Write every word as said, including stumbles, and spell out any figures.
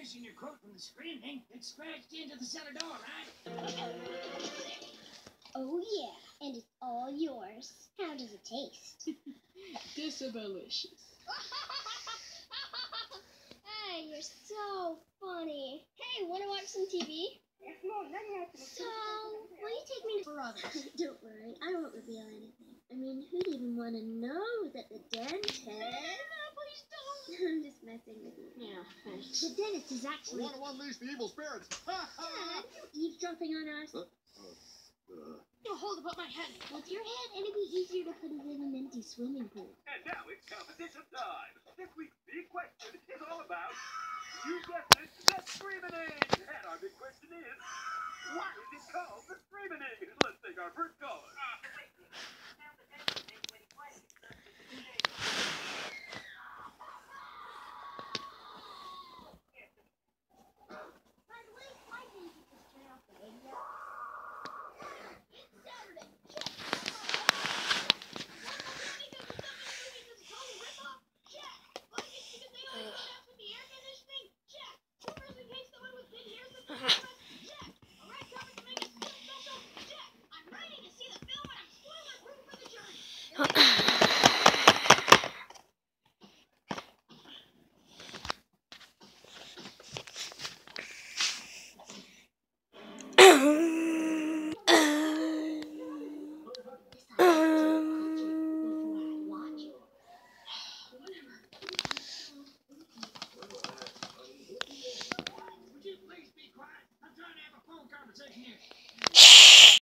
finishing your quote from the screaming, it's scratched into the cellar door, right? Oh, yeah, and it's all yours. How does it taste? Disabilicious. Hey, you're so funny. Hey, wanna watch some T V? So, will you take me to Brothers? Don't worry, I won't reveal anything. I mean, who'd even want to know that the dentist... Please don't. I'm just messing with you. Yeah, thanks. The dentist is actually... I want to unleash the evil spirits. Dad, are you eavesdropping on us? Uh, uh, You'll hold above my head. With your head, it'd be easier to put it in an empty swimming pool. And now it's competition time. This week's big question is all about, you guessed it, the Screaming Egg. And our big question is, why is it called the Screaming Egg? Let's take our first caller. Huh.